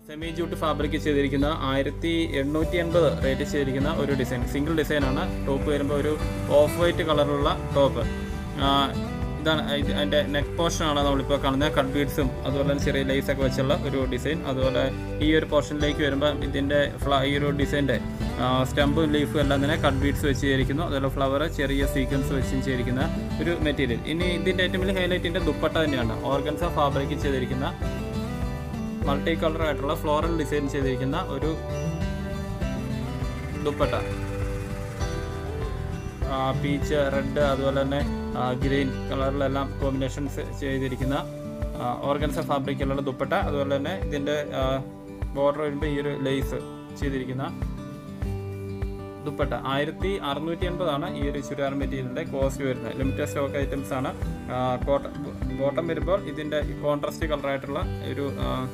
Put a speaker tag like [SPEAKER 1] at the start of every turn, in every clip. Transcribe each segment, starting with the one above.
[SPEAKER 1] Semi jute fabric ചെയ്തിരിക്കുന്ന 1880 rate ചെയ്തിരിക്കുന്ന ഒരു ഡിസൈൻ, സിംഗിൾ ഡിസൈനാണ്. ടോപ്പ് വരുമ്പോൾ ഒരു ഓഫ് വൈറ്റ് കളറിലുള്ള ടോപ്പ്. ഇതാണ് അതിൻ്റെ നെക്ക് പോർഷനാണ് നമ്മളിപ്പോൾ കാണുന്നത്. കട്ട് ബീഡ്സും അതുപോലെ തന്നെ ചെറിയ ലേസൊക്കെ വെച്ചുള്ള ഒരു ഡിസൈൻ. അതുപോലെ ഈ ഒരു പോർഷനിലേക്ക് വരുമ്പോൾ ഇതിൻ്റെ ഈ ഒരു ഡിസൈൻ്റെ സ്റ്റമ്പും ലീഫും എല്ലാം തന്നെ കട്ട് ബീഡ്സ് വെച്ച് ചെയ്തിരിക്കുന്നു. അതുപോലെ ഫ്ലവർ ചെറിയ സീക്വൻസ് വെച്ചും ചെയ്തിരിക്കുന്ന ഒരു മെറ്റീരിയൽ. ഇനി ഇതിൻ്റെ ഏറ്റവും വലിയ ഹൈലൈറ്റിൻ്റെ ദുപ്പട്ട തന്നെയാണ്. ഓർഗൻസ ഫാബ്രിക് ചെയ്തിരിക്കുന്ന മൾട്ടി കളർ ആയിട്ടുള്ള ഫ്ലോറൽ ഡിസൈൻ ചെയ്തിരിക്കുന്ന ഒരു ദുപ്പട്ട. പീച്ച്, റെഡ്, അതുപോലെ തന്നെ ഗ്രീൻ കളറിലെല്ലാം കോമ്പിനേഷൻസ് ചെയ്തിരിക്കുന്ന ഓർഗൻസ ഫാബ്രിക്കിലുള്ള ദുപ്പട്ട. അതുപോലെ തന്നെ ഇതിൻ്റെ ബോർഡർ വരുമ്പോൾ ഈ ഒരു ലേസ് ചെയ്തിരിക്കുന്ന ദുപ്പട്ട. 1680 ഈ ഒരു ചുരിദാർ മെറ്റീരിയലിൻ്റെ കോസ്റ്റ് വരുന്നത്. ലിമിറ്റഡ് സ്റ്റോക്ക് ഐറ്റംസ് ആണ്. ബോട്ടം വരുമ്പോൾ ഇതിൻ്റെ കോൺട്രാസ്റ്റ് കളറായിട്ടുള്ള ഒരു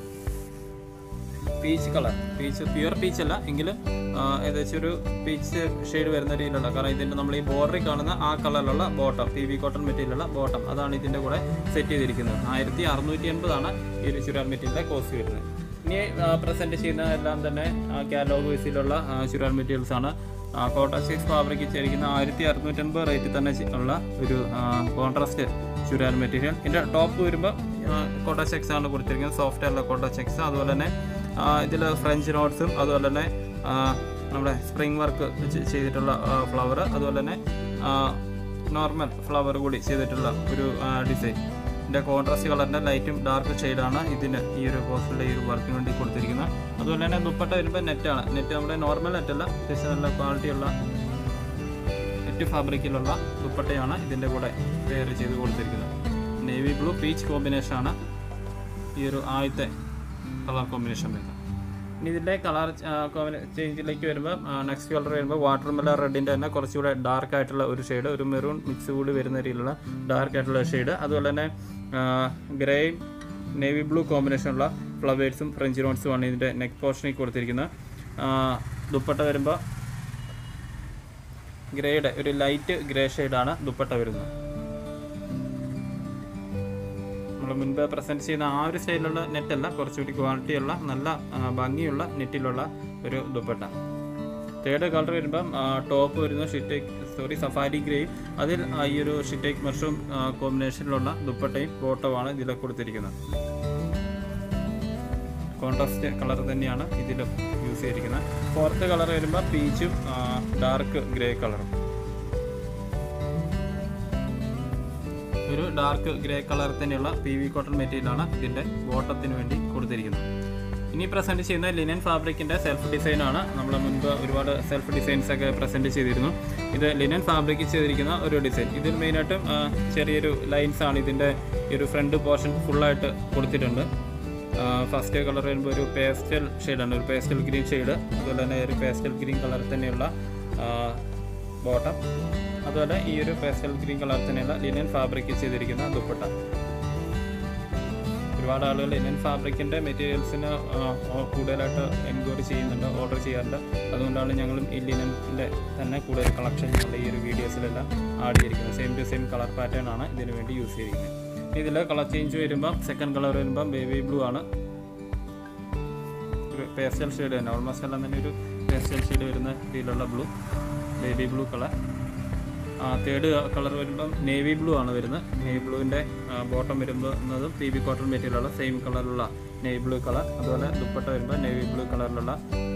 [SPEAKER 1] പീച്ച് കളർ, പ്യുവർ പീച്ച് അല്ല എങ്കിലും ഏകദേശം ഒരു പീച്ച് ഷെയ്ഡ് വരുന്ന രീതിയിലുള്ള, കാരണം ഇതിൻ്റെ നമ്മൾ ഈ ബോർഡറിൽ കാണുന്ന ആ കളറിലുള്ള ബോട്ടം, PV കോട്ടൺ മെറ്റീരിയലുള്ള ബോട്ടം, അതാണ് ഇതിൻ്റെ കൂടെ സെറ്റ് ചെയ്തിരിക്കുന്നത്. 1680 ഈ ഒരു ചുരിദാർ മെറ്റീരിയലിൻ്റെ കോസ്റ്റ് വരുന്നത്. ഇനി പ്രസൻറ്റ് ചെയ്യുന്ന എല്ലാം തന്നെ കാറ്റലോഗ് ബേസിലുള്ള ചുരിദാർ മെറ്റീരിയൽസ് ആണ്. കോട്ടൺ സിക്സ് ഫാബ്രിക് ചെയ്തിരിക്കുന്ന 1680 റേറ്റ് തന്നെ ഉള്ള ഒരു കോൺട്രാസ്റ്റ് ചുരിദാർ മെറ്റീരിയൽ. ഇതിൻ്റെ ടോപ്പ് വരുമ്പോൾ കോട്ടൺ ചെക്സ് ആണ് കൊടുത്തിരിക്കുന്നത്, സോഫ്റ്റ് ആയിട്ടുള്ള കോട്ടൺ ചെക്സ്. അതുപോലെ തന്നെ ഇതിൽ ഫ്രഞ്ച് നോട്ട്സും അതുപോലെ തന്നെ നമ്മുടെ സ്പ്രിംഗ് വർക്ക് ചെയ്തിട്ടുള്ള ഫ്ലവർ, അതുപോലെ തന്നെ നോർമൽ ഫ്ലവർ കൂടി ചെയ്തിട്ടുള്ള ഒരു ഡിസൈൻ. ഇതിൻ്റെ കോൺട്രാസ്റ്റ് കളറിൻ്റെ ലൈറ്റും ഡാർക്ക് ഷെയ്ഡാണ് ഇതിന് ഈ ഒരു പോസ്റ്ററിൻ്റെ ഈ ഒരു വർക്കിന് വേണ്ടി കൊടുത്തിരിക്കുന്നത്. അതുപോലെ തന്നെ ദുപ്പട്ട വരുമ്പോൾ നെറ്റാണ്. നെറ്റ് നമ്മുടെ നോർമൽ നെറ്റല്ല, അത്യാവശ്യം നല്ല ക്വാളിറ്റിയുള്ള നെറ്റ് ഫാബ്രിക്കിലുള്ള ദുപ്പട്ടയാണ് ഇതിൻ്റെ കൂടെ പെയർ ചെയ്ത് കൊടുത്തിരിക്കുന്നത്. നേവി ബ്ലൂ പീച്ച് കോമ്പിനേഷനാണ് ഈ ഒരു ആദ്യത്തെ കളർ കോമ്പിനേഷൻ വരുന്നത്. ഇനി ഇതിൻ്റെ കളർ ചേഞ്ചിലേക്ക് വരുമ്പോൾ നെക്സ്റ്റ് കളർ വരുമ്പോൾ വാട്ടർ മെലൺ റെഡിൻ്റെ തന്നെ കുറച്ചുകൂടെ ഡാർക്ക് ആയിട്ടുള്ള ഒരു ഷെയ്ഡ്, ഒരു മെറൂൺ മിക്സ് കൂടി വരുന്ന രീതിയിലുള്ള ഡാർക്ക് ആയിട്ടുള്ള ഷെയ്ഡ്. അതുപോലെ തന്നെ ഗ്രേയും നേവി ബ്ലൂ കോമ്പിനേഷനുള്ള ഫ്ലവേഴ്സും ഫ്രഞ്ച് നോട്ട്സുമാണ് ഇതിൻ്റെ നെക്ക് പോർഷനിൽ കൊടുത്തിരിക്കുന്നത്. ദുപ്പട്ട വരുമ്പോൾ ഗ്രേയുടെ ഒരു ലൈറ്റ് ഗ്രേ ഷെയ്ഡാണ് ദുപ്പട്ട വരുന്നത്. നമ്മൾ മുൻപ് പ്രസൻറ്റ് ചെയ്യുന്ന ആ ഒരു സ്റ്റൈലിലുള്ള നെറ്റല്ല, കുറച്ചുകൂടി ക്വാളിറ്റിയുള്ള നല്ല ഭംഗിയുള്ള നെറ്റിലുള്ള ഒരു ദുപ്പട്ട. തേർഡ് കളർ വരുമ്പം ടോപ്പ് വരുന്ന സഫാരി ഗ്രേയും അതിൽ ഈ ഒരു ഷിറ്റേക്ക് മഷൂം കോമ്പിനേഷനിലുള്ള ദുപ്പട്ടയും ബോട്ടവുമാണ് ഇതിൽ കൊടുത്തിരിക്കുന്നത്. കോൺട്രാസ്റ്റ് കളർ തന്നെയാണ് ഇതിൽ യൂസ് ചെയ്തിരിക്കുന്നത്. ഫോർത്ത് കളർ വരുമ്പോൾ പീച്ചും ഡാർക്ക് ഗ്രേ കളറും, ഒരു ഡാർക്ക് ഗ്രേ കളർ തന്നെയുള്ള PV കോട്ടൺ മെറ്റീരിയലാണ് ഇതിൻ്റെ ബോട്ടത്തിന് വേണ്ടി കൊടുത്തിരിക്കുന്നത്. ഇനി പ്രസൻറ്റ് ചെയ്യുന്ന ലിനൻ ഫാബ്രിക്കിൻ്റെ സെൽഫ് ഡിസൈനാണ്. നമ്മൾ മുൻപ് ഒരുപാട് സെൽഫ് ഡിസൈൻസ് ഒക്കെ പ്രസൻറ്റ് ചെയ്തിരുന്നു. ഇത് ലിനൻ ഫാബ്രിക് ചെയ്തിരിക്കുന്ന ഒരു ഡിസൈൻ. ഇതിൽ മെയിനായിട്ടും ചെറിയൊരു ലൈൻസാണ് ഇതിൻ്റെ ഒരു ഫ്രണ്ട് പോർഷൻ ഫുള്ളായിട്ട് കൊടുത്തിട്ടുണ്ട്. ഫസ്റ്റ് കളർ വരുമ്പോൾ ഒരു പേസ്റ്റൽ ഷെയ്ഡാണ്, ഒരു പേസ്റ്റൽ ഗ്രീൻ ഷെയ്ഡ്. അതുപോലെ തന്നെ ഒരു പേസ്റ്റൽ ഗ്രീൻ കളർ തന്നെയുള്ള ബോട്ടം, അതുപോലെ ഈ ഒരു പേസ്റ്റൽ ഗ്രീൻ കളർ തന്നെയുള്ള ലിനൻ ഫാബ്രിക് ചെയ്തിരിക്കുന്ന ദുപ്പട്ട. ഒരുപാട് ആളുകൾ ലിനൻ ഫാബ്രിക്കിൻ്റെ മെറ്റീരിയൽസിന് കൂടുതലായിട്ട് എൻക്വയറി ചെയ്യുന്നുണ്ട്, ഓർഡർ ചെയ്യാറുണ്ട്. അതുകൊണ്ടാണ് ഞങ്ങളും ഈ ലിനൻ്റെ തന്നെ കൂടുതൽ കളക്ഷൻ ഞങ്ങളുടെ ഈ ഒരു വീഡിയോസിലെല്ലാം ആഡ് ചെയ്തിരിക്കുന്നത്. Same to same colour pattern ആണ് ഇതിനു വേണ്ടി യൂസ് ചെയ്തിരിക്കുന്നത്. ഇതിൽ കളർ ചേഞ്ച് വരുമ്പം സെക്കൻഡ് കളർ വരുമ്പം ബേബി ബ്ലൂ ആണ്, ഒരു പേസ്റ്റൽ ഷെയ്ഡ് തന്നെ, ഓൾമോസ്റ്റ് എല്ലാം തന്നെ ഒരു പേസ്റ്റൽ ഷെയ്ഡ് വരുന്ന രീതിയിലുള്ള blue, baby blue colour. Third colour വരുമ്പം നേവി ബ്ലൂ ആണ് വരുന്നത്. നേവി ബ്ലൂവിൻ്റെ ബോട്ടം വരുന്നതും PV കോട്ടൺ മെറ്റീരിയലുള്ള സെയിം കളറിലുള്ള നേവി ബ്ലൂ കളർ. അതുപോലെ ദുപ്പട്ട വരുമ്പോൾ നേവി ബ്ലൂ കളറിലുള്ള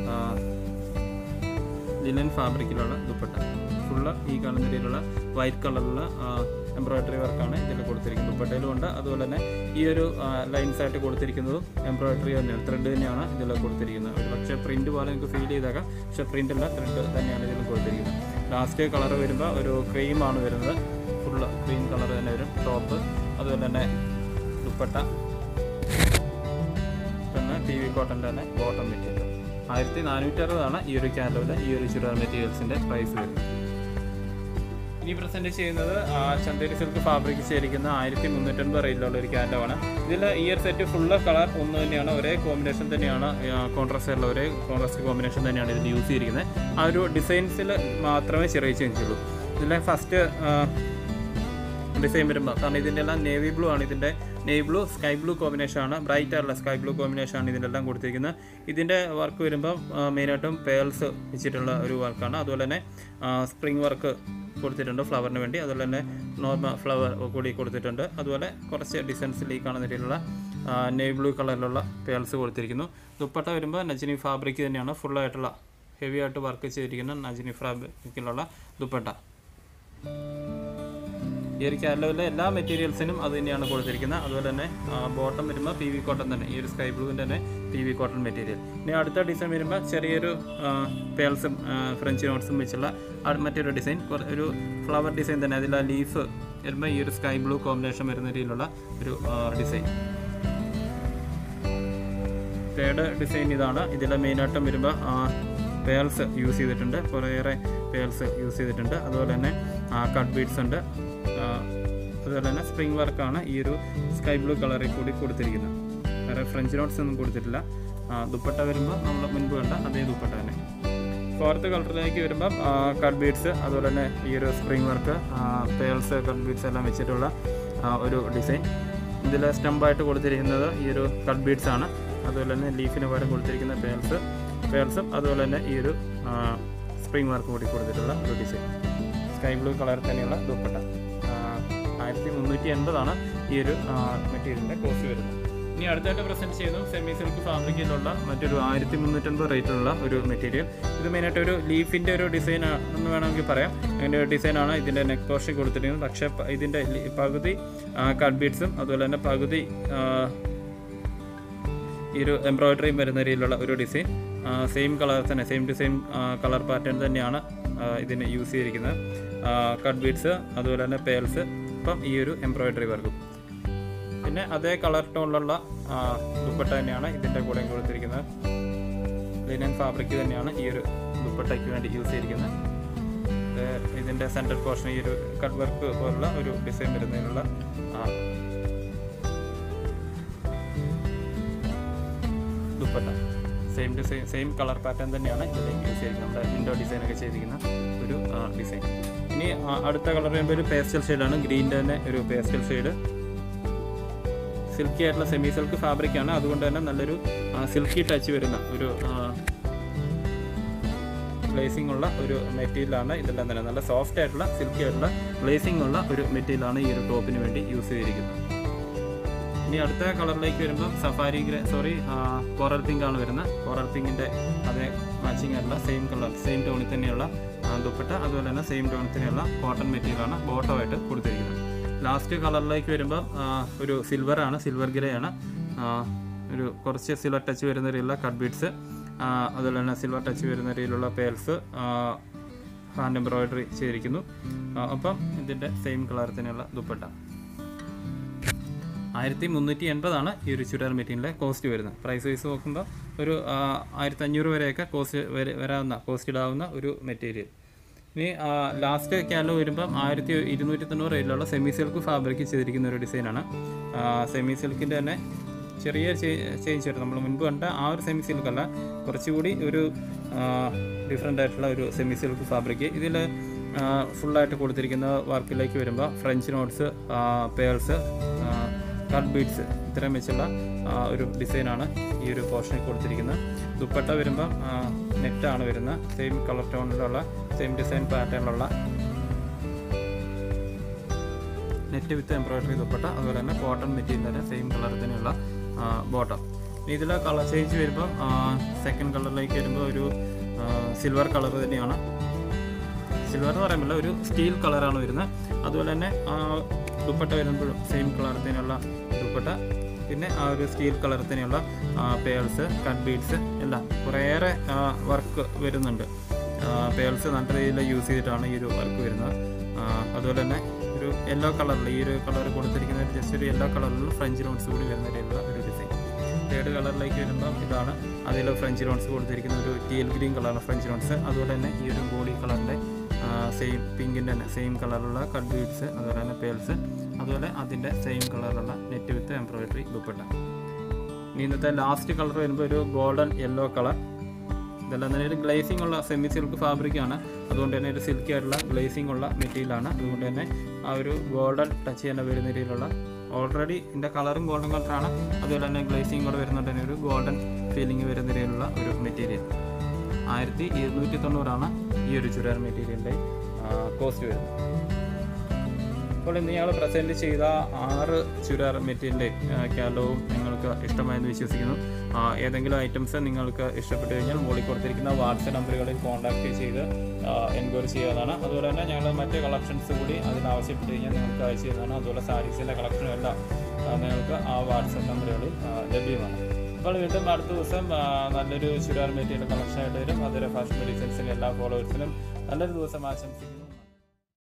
[SPEAKER 1] ലിനൻ ഫാബ്രിക്കിലുള്ള ദുപ്പട്ട. ഫുള്ള് ഈ കാണുന്ന രീതിയിലുള്ള വൈറ്റ് കളറിലുള്ള എംബ്രോയ്ഡറി വർക്കാണ് ഇതിൽ കൊടുത്തിരിക്കുന്നത്. ദുപ്പട്ടയിലും ഉണ്ട്. അതുപോലെ തന്നെ ഈ ഒരു ലൈൻസായിട്ട് കൊടുത്തിരിക്കുന്നതും എംബ്രോയ്ഡറി തന്നെയാണ്, ത്രെഡ് തന്നെയാണ് ഇതിൽ കൊടുത്തിരിക്കുന്നത്. ഒരു പക്ഷേ പ്രിൻറ്റ് പോലെ നിങ്ങൾക്ക് ഫീൽ ചെയ്തേക്കാം, പക്ഷേ പ്രിൻ്റല്ല, ത്രെഡ് തന്നെയാണ് ഇതിൽ കൊടുത്തിരിക്കുന്നത്. ലാസ്റ്റ് കളർ വരുമ്പോൾ ഒരു ക്രീമാണ് വരുന്നത്, ഫുള്ള് ക്രീം കളർ തന്നെ വരും ടോപ്പ്. അതുപോലെ തന്നെ ദുപ്പട്ട പിന്നെ PV കോട്ടൻ്റെ തന്നെ ബോട്ടം മെറ്റീരിയൽ. 1460 ഈ ഒരു കാറ്റലോഗിലെ ഈ ഒരു ചുരിദാർ മെറ്റീരിയൽസിൻ്റെ പ്രൈസ് വരുന്നത്. ഇനി പ്രസൻറ്റ് ചെയ്യുന്നത് ചന്തേരി സിൽക്ക് ഫാബ്രിക് ചെയ്തിരിക്കുന്ന 1350 റേറ്റിലുള്ള ഒരു കാറ്റലോഗാണ്. ഇതിൽ ഈ ഒരു സെറ്റ് ഫുള്ള് കളർ ഒന്ന് തന്നെയാണ്, ഒരേ കോമ്പിനേഷൻ തന്നെയാണ്, കോൺട്രാസ്റ്റ് ഒരേ കോൺട്രാസ്റ്റ് കോമ്പിനേഷൻ തന്നെയാണ് ഇതിൽ യൂസ് ചെയ്തിരിക്കുന്നത്. ആ ഒരു ഡിസൈൻസിൽ മാത്രമേ ചെറിയ ചേഞ്ച് ഉള്ളൂ. ഇതിലെ ഫസ്റ്റ് ഡിസൈൻ വരുമ്പോൾ, കാരണം ഇതിൻ്റെ എല്ലാം നേവി ബ്ലൂ ആണ് ഇതിൻ്റെ നെയ് ബ്ലൂ സ്കൈ ബ്ലൂ കോമ്പിനേഷനാണ്, ബ്രൈറ്റ് ആയിട്ടുള്ള സ്കൈ ബ്ലൂ കോമ്പിനേഷനാണ് ഇതിലെല്ലാം കൊടുത്തിരിക്കുന്നത്. ഇതിൻ്റെ വർക്ക് വരുമ്പം മെയിനായിട്ടും പേൾസ് വെച്ചിട്ടുള്ള ഒരു വർക്കാണ്. അതുപോലെ തന്നെ സ്പ്രിങ് വർക്ക് കൊടുത്തിട്ടുണ്ട് ഫ്ലവറിന് വേണ്ടി. അതുപോലെ തന്നെ നോർമൽ ഫ്ലവർ കൂടി കൊടുത്തിട്ടുണ്ട്. അതുപോലെ കുറച്ച് ഡിസൈൻസിൽ ഈ കാണുന്ന രീതിയിലുള്ള നെയ് ബ്ലൂ കളറിലുള്ള പേൾസ് കൊടുത്തിരിക്കുന്നു. ദുപ്പട്ട വരുമ്പോൾ നജ്നി ഫാബ്രിക് തന്നെയാണ്, ഫുള്ളായിട്ടുള്ള ഹെവി ആയിട്ട് വർക്ക് ചെയ്തിരിക്കുന്ന നജ്നി ഫാബ്രിക്കിലുള്ള ദുപ്പട്ട. ഈ ഒരു കാറ്റലോഗിലെ എല്ലാ മെറ്റീരിയൽസിനും അത് തന്നെയാണ് കൊടുത്തിരിക്കുന്നത്. അതുപോലെ തന്നെ ബോട്ടം വരുമ്പോൾ PV കോട്ടൺ തന്നെ, ഈ ഒരു സ്കൈ ബ്ലൂവിൻ്റെ തന്നെ PV കോട്ടൺ മെറ്റീരിയൽ. ഇനി അടുത്ത ഡിസൈൻ വരുമ്പോൾ ചെറിയൊരു പേൾസും ഫ്രഞ്ച് നോട്ട്സും വെച്ചുള്ള മറ്റൊരു ഡിസൈൻ, ഒരു ഫ്ലവർ ഡിസൈൻ തന്നെ. അതിൽ ആ ലീഫ് വരുമ്പോൾ ഈ ഒരു സ്കൈ ബ്ലൂ കോമ്പിനേഷൻ വരുന്ന രീതിയിലുള്ള ഒരു ഡിസൈൻ. തേർഡ് ഡിസൈൻ ഇതാണ്. ഇതിൽ മെയിനായിട്ടും വരുമ്പോൾ പേൾസ് യൂസ് ചെയ്തിട്ടുണ്ട്, കുറേയേറെ പേൾസ് യൂസ് ചെയ്തിട്ടുണ്ട്. അതുപോലെ തന്നെ കട്ട് ബീഡ്സ് ഉണ്ട്. അതുപോലെ തന്നെ സ്പ്രിങ് വർക്കാണ് ഈ ഒരു സ്കൈ ബ്ലൂ കളറിൽ കൂടി കൊടുത്തിരിക്കുന്നത്. വേറെ ഫ്രഞ്ച് നോട്ട്സ് ഒന്നും കൊടുത്തിട്ടില്ല. ദുപ്പട്ട വരുമ്പോൾ നമ്മൾ മുൻപ് കണ്ട അതേ ദുപ്പട്ട തന്നെ. ഫോർത്ത് കളറിലേക്ക് വരുമ്പം കട്ട് ബീഡ്സ്, അതുപോലെ തന്നെ ഈ ഒരു spring work, pearls, cut beads എല്ലാം വെച്ചിട്ടുള്ള ഒരു ഡിസൈൻ. ഇതിൽ സ്റ്റമ്പായിട്ട് കൊടുത്തിരിക്കുന്നത് ഈ ഒരു കട്ട് ബീഡ്സ് ആണ്. അതുപോലെ തന്നെ ലീഫിന് പകരം കൊടുത്തിരിക്കുന്ന പേൾസും അതുപോലെ തന്നെ ഈ ഒരു സ്പ്രിങ് വർക്ക് കൂടി കൊടുത്തിട്ടുള്ള ഒരു ഡിസൈൻ. സ്കൈ ബ്ലൂ കളറിൽ തന്നെയുള്ള ദുപ്പട്ട. 1380 ഈ ഒരു മെറ്റീരിയലിൻ്റെ കോസ്റ്റ് വരുന്നത്. ഇനി അടുത്തായിട്ട് പ്രസൻറ്റ് ചെയ്യുന്നത് സെമി സിൽക്ക് ഫാബ്രിക്കിലുള്ള മറ്റൊരു 1350 റേറ്റിലുള്ള ഒരു മെറ്റീരിയൽ. ഇത് മെയിനായിട്ട് ഒരു ലീഫിൻ്റെ ഒരു ഡിസൈൻ എന്ന് വേണമെങ്കിൽ പറയാം. അതിൻ്റെ ഒരു ഡിസൈനാണ് ഇതിൻ്റെ നെക്ക് പോർഷൻ കൊടുത്തിരിക്കുന്നത്. പക്ഷേ ഇതിൻ്റെ പകുതി കട്ട് ബീഡ്സും അതുപോലെ തന്നെ പകുതി ഈ ഒരു എംബ്രോയ്ഡറിയും വരുന്ന രീതിയിലുള്ള ഒരു ഡിസൈൻ. സെയിം കളർ തന്നെ, സെയിം ഡിസൈൻ കളർ പാറ്റേൺ തന്നെയാണ് ഇതിന് യൂസ് ചെയ്തിരിക്കുന്നത്. കട്ട് ബീഡ്സ് അതുപോലെ തന്നെ പേൾസ്, ഇപ്പം ഈ ഒരു എംബ്രോയ്ഡറി വർക്കും. പിന്നെ അതേ കളർ ടോണിലുള്ള ദുപ്പട്ട തന്നെയാണ് ഇതിൻ്റെ കൂടെ കൊടുത്തിരിക്കുന്നത്. ലിനൻ ഫാബ്രിക് തന്നെയാണ് ഈ ഒരു ദുപ്പട്ടയ്ക്ക് വേണ്ടി യൂസ് ചെയ്തിരിക്കുന്നത്. ഇതിൻ്റെ സെൻറ്റർ പോർഷൻ ഈ ഒരു കട്ട് വർക്ക് പോലുള്ള ഒരു ഡിസൈൻ വരുന്നതിനുള്ള dupatta. Same design, same colour pattern തന്നെയാണ് ഇതിലേക്ക് യൂസ് ചെയ്തിരിക്കുന്നത്. നമ്മുടെ വിൻഡോ ഡിസൈനൊക്കെ ചെയ്തിരിക്കുന്ന ഒരു ഡിസൈൻ. ഇനി അടുത്ത കളർ വരുമ്പോൾ ഒരു പേസ്റ്റൽ ഷെയ്ഡാണ്, ഗ്രീൻ്റെ തന്നെ ഒരു പേസ്റ്റൽ ഷെയ്ഡ്. സിൽക്കി ആയിട്ടുള്ള സെമി സിൽക്ക് ഫാബ്രിക്കാണ്, അതുകൊണ്ട് തന്നെ നല്ലൊരു സിൽക്കി ടച്ച് വരുന്ന ഒരു ഗ്ലേസിംഗ് ഉള്ള ഒരു മെറ്റീരിയലാണ് ഇതെല്ലാം തന്നെ. നല്ല സോഫ്റ്റ് ആയിട്ടുള്ള സിൽക്കി ആയിട്ടുള്ള ഗ്ലേസിംഗ് ഉള്ള ഒരു മെറ്റീരിയലാണ് ഈ ഒരു ടോപ്പിന് വേണ്ടി യൂസ് ചെയ്തിരിക്കുന്നത്. ഇനി അടുത്ത കളറിലേക്ക് വരുമ്പോൾ സഫാരി കോറൽ പിങ്ക് ആണ് വരുന്നത്. കോറൽ പിങ്കിൻ്റെ അതേ മാച്ചിങ് ആയിട്ടുള്ള സെയിം കളർ, സെയിം ടോണിൽ തന്നെയുള്ള ദുപ്പട്ട, അതുപോലെ തന്നെ സെയിം ടോണിൽ തന്നെയുള്ള കോട്ടൺ മെറ്റീരിയലാണ് ബോട്ടമായിട്ട് കൊടുത്തിരിക്കുന്നത്. ലാസ്റ്റ് കളറിലേക്ക് വരുമ്പോൾ ഒരു സിൽവറാണ്, സിൽവർ ഗ്രേ ആണ്. ഒരു കുറച്ച് സിൽവർ ടച്ച് വരുന്ന രീതിയിലുള്ള കട്ട് ബീഡ്സ്, അതുപോലെ തന്നെ സിൽവർ ടച്ച് വരുന്ന രീതിയിലുള്ള പേൾസ്, ഹാൻഡ് എംബ്രോയ്ഡറി ചെയ്തിരിക്കുന്നു. അപ്പം ഇതിൻ്റെ സെയിം കളർ തന്നെയുള്ള ദുപ്പട്ട. 1380 ഈ ഒരു ചുരിദാർ മെറ്റീരിയലിൻ്റെ കോസ്റ്റ് വരുന്നത്. പ്രൈസ് വൈസ് നോക്കുമ്പോൾ ഒരു 1500 വരെയൊക്കെ കോസ്റ്റ് ഇടാവുന്ന ഒരു മെറ്റീരിയൽ. ഇനി ലാസ്റ്റ് കാറ്റലോഗ് വരുമ്പം 1290 റേറ്റിലുള്ള സെമി സിൽക്ക് ഫാബ്രിക് ചെയ്തിരിക്കുന്ന ഒരു ഡിസൈനാണ്. സെമി സിൽക്കിൻ്റെ തന്നെ ചെറിയ ചേഞ്ച് വരും. നമ്മൾ മുൻപ് കണ്ട ആ ഒരു സെമി സിൽക്കല്ല, കുറച്ചുകൂടി ഒരു ഡിഫറെൻ്റ് ആയിട്ടുള്ള ഒരു സെമി സിൽക്ക് ഫാബ്രിക്. ഇതിൽ ഫുള്ളായിട്ട് കൊടുത്തിരിക്കുന്ന വർക്കിലേക്ക് വരുമ്പോൾ French knots, pearls, cut beads ഇത്രയും വെച്ചുള്ള ഒരു ഡിസൈനാണ് ഈ ഒരു പോർഷനിൽ കൊടുത്തിരിക്കുന്നത്. ദുപ്പട്ട വരുമ്പം നെറ്റാണ് വരുന്നത്, സെയിം കളർ ടോണിലുള്ള സെയിം ഡിസൈൻ പാറ്റേണിലുള്ള നെറ്റ് വിത്ത് എംബ്രോയ്ഡറി ദുപ്പട്ട. അതുപോലെ തന്നെ കോട്ടൺ മെറ്റീരിയലിൻ്റെ സെയിം കളർ തന്നെയുള്ള ബോട്ടം. ഇതിൽ കളർ ചേഞ്ച് വരുമ്പം സെക്കൻഡ് കളറിലേക്ക് വരുമ്പോൾ ഒരു സിൽവർ കളർ തന്നെയാണ്. സിൽവർ എന്ന് പറയുമ്പോൾ ഒരു സ്റ്റീൽ കളറാണ് വരുന്നത്. അതുപോലെ തന്നെ ദുപ്പട്ട വരുമ്പോഴും സെയിം കളർ തന്നെയുള്ള ദുപ്പട്ട, പിന്നെ ആ ഒരു സ്റ്റീൽ കളർ തന്നെയുള്ള പേൾസ്, കട്ട് ബീഡ്സ് എല്ലാം കുറേയേറെ വർക്ക് വരുന്നുണ്ട്. പേൾസ് നല്ല രീതിയിൽ യൂസ് ചെയ്തിട്ടാണ് ഈ ഒരു വർക്ക് വരുന്നത്. അതുപോലെ തന്നെ ഒരു യെല്ലോ കളറിൽ ഈ ഒരു കളർ കൊടുത്തിരിക്കുന്ന ജസ്റ്റ് ഒരു യെല്ലോ കളറിലുള്ള ഫ്രഞ്ച് നോട്ട്സ് കൂടി വരുന്ന രീതിയിലുള്ള ഒരു ഡിസൈൻ. തേർഡ് കളറിലേക്ക് വരുമ്പം ഇതാണ്, അതിൽ ഫ്രഞ്ച് നോട്ട്സ് കൊടുത്തിരിക്കുന്ന ഒരു ടീൽ ഗ്രീൻ കളറിലുള്ള ഫ്രഞ്ച് നോട്ട്സ്. അതുപോലെ തന്നെ ഈ ഒരു ബോഡി കളറിൻ്റെ സെയിം പിങ്കിൻ്റെ തന്നെ സെയിം കളറിലുള്ള കട്ട് ബീഡ്സ്, അതുപോലെ തന്നെ പേൾസ്, അതുപോലെ അതിൻ്റെ സെയിം കളറിലുള്ള നെറ്റ് വിത്ത് എംബ്രോയ്ഡറി ദുപ്പട്ട. ഇനി ഇന്നത്തെ ലാസ്റ്റ് കളർ വരുമ്പോൾ ഒരു ഗോൾഡൻ യെല്ലോ കളർ. ഇതെല്ലാം തന്നെ ഒരു ഗ്ലേസിംഗ് ഉള്ള സെമി സിൽക്ക് ഫാബ്രിക്കാണ്, അതുകൊണ്ട് തന്നെ ഒരു സിൽക്കി ആയിട്ടുള്ള ഗ്ലേസിംഗ് ഉള്ള മെറ്റീരിയലാണ്. അതുകൊണ്ട് തന്നെ ആ ഒരു ഗോൾഡൻ ടച്ച് തന്നെ വരുന്ന രീതിയിലുള്ള ഓൾറെഡി ഇതിൻ്റെ കളറും ഗോൾഡൻ കളറാണ്, അതുപോലെ തന്നെ ഗ്ലേസിങ് കൂടെ വരുന്നുണ്ട്, ഒരു ഗോൾഡൻ ഫീലിംഗ് വരുന്ന രീതിയിലുള്ള ഒരു മെറ്റീരിയൽ. 1290 ഈ ഒരു ചുരിദാർ മെറ്റീരിയലിൻ്റെ കോസ്റ്റ് വരുന്നത്. അപ്പോൾ ഇന്ന് ഞങ്ങൾ പ്രസൻറ്റ് ചെയ്ത 6 ചുരിദാർ മെറ്റീരിയലിൻ്റെ കാറ്റലോഗും നിങ്ങൾക്ക് ഇഷ്ടമായെന്ന് വിശ്വസിക്കുന്നു. ഏതെങ്കിലും ഐറ്റംസ് നിങ്ങൾക്ക് ഇഷ്ടപ്പെട്ടു കഴിഞ്ഞാൽ മുകളിൽ കൊടുത്തിരിക്കുന്ന വാട്സപ്പ് നമ്പറുകളിൽ കോൺടാക്റ്റ് ചെയ്ത് എൻക്വയറി ചെയ്യാവുന്നതാണ്. അതുപോലെ തന്നെ ഞങ്ങൾ മറ്റ് കളക്ഷൻസ് കൂടി അതിനാവശ്യപ്പെട്ട് കഴിഞ്ഞാൽ നിങ്ങൾക്ക് അയച്ചു തരുന്നതാണ്. അതുപോലെ സാരീസിൻ്റെ കളക്ഷനും എല്ലാം നിങ്ങൾക്ക് ആ വാട്സപ്പ് നമ്പറുകളിൽ ലഭ്യമാണ്. അപ്പോൾ വീണ്ടും അടുത്ത ദിവസം നല്ലൊരു ചുരിദാർ മെറ്റീരിയൽ കളക്ഷനായിട്ട് വരും. അതുപോലെ ഫാഷൻ ഡിസൈൻസിൻ്റെ എല്ലാ ഫോളോവേഴ്സിനും നല്ലൊരു ദിവസം ആശംസിക്കുന്നു.